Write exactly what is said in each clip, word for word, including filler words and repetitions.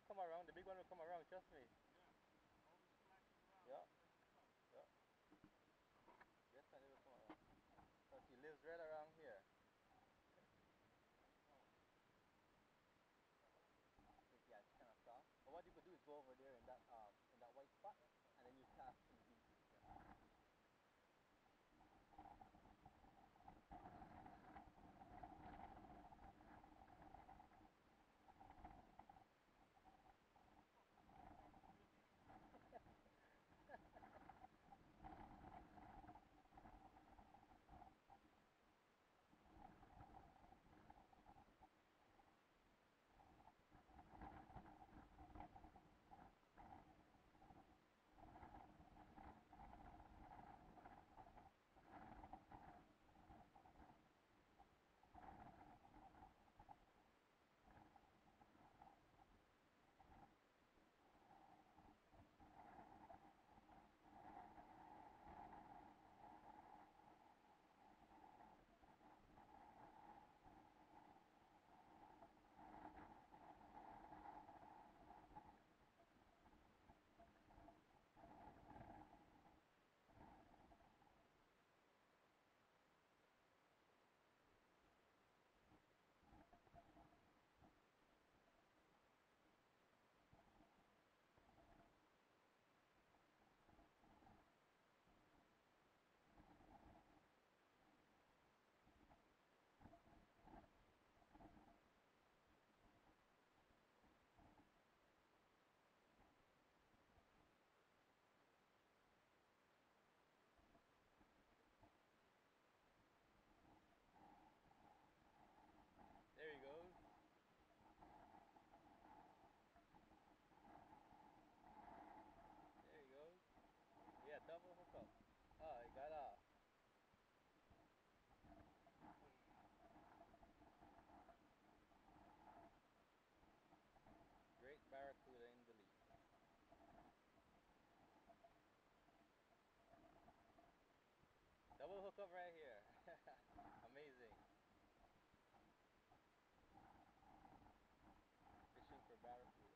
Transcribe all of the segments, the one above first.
come around. The big one will come around. Trust me. Yeah. Yeah. Yes, man, it will come around. Because he lives right around here. It's, yeah, it's kind of soft. But what you could do is go over there in that um in that white spot, and then you cast to the beach. Yeah. There he goes. There he goes. Yeah, double hookup. Oh, he got off. Great barracuda in Belize. Double hookup right here. Amazing. Fishing for barracuda.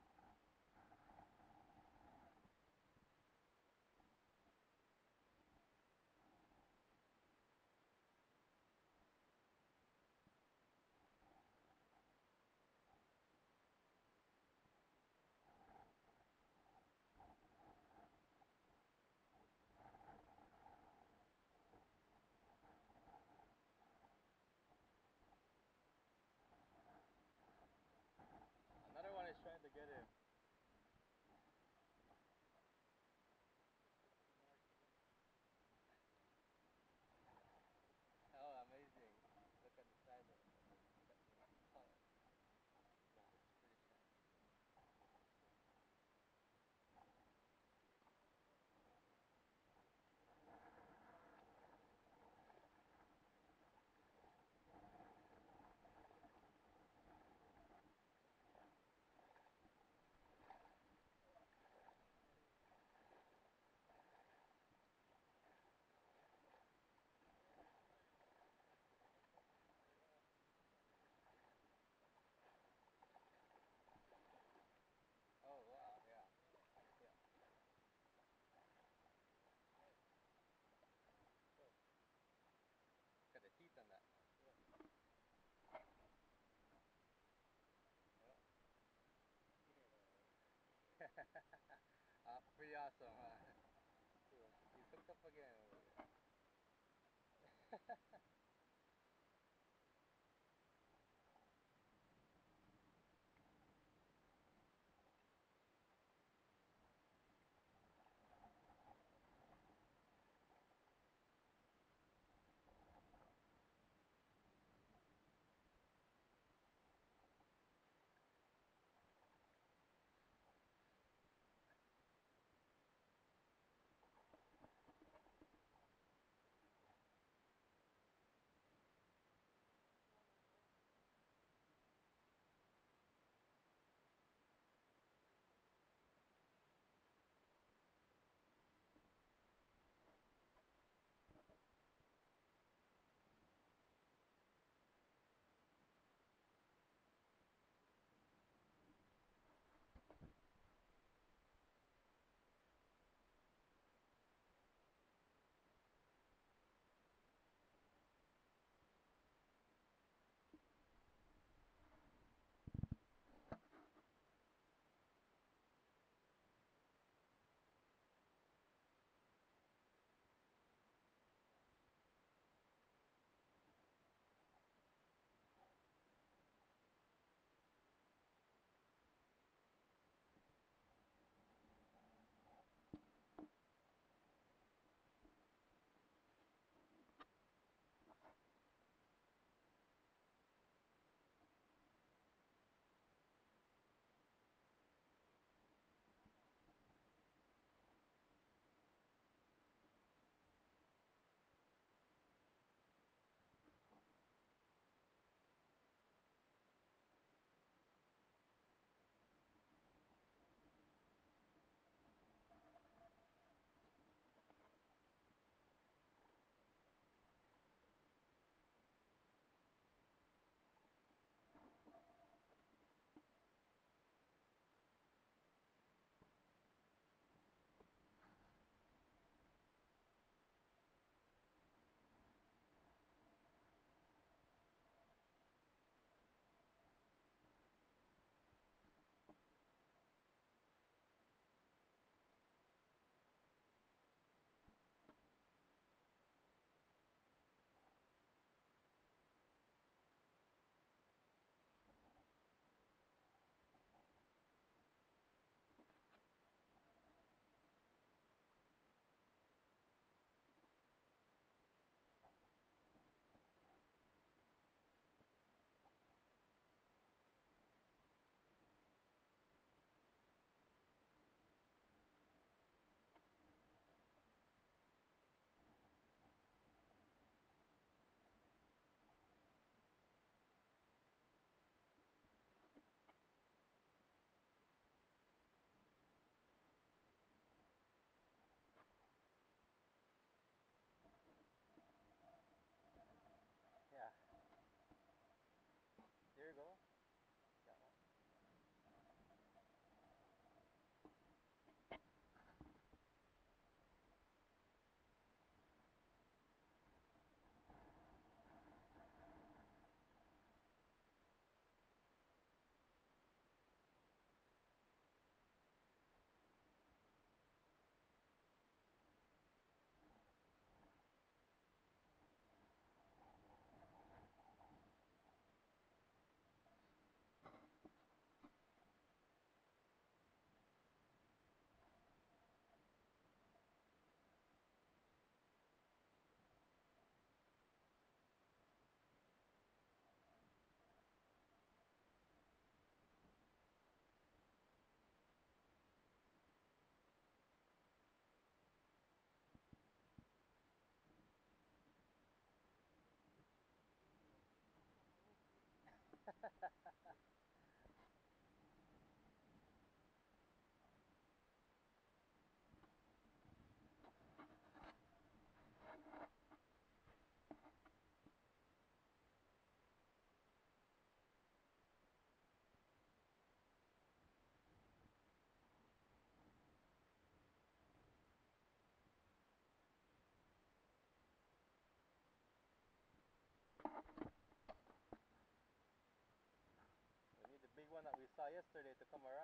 Another one is trying to get him. Oh, amazing. Look at the size of it. Look at the color. Yeah, it's pretty shiny. Oh, wow, yeah. Yeah. Look at the teeth on that. Yeah. uh, pretty awesome, huh? Cool. He's hooked up again over here. yesterday to come around.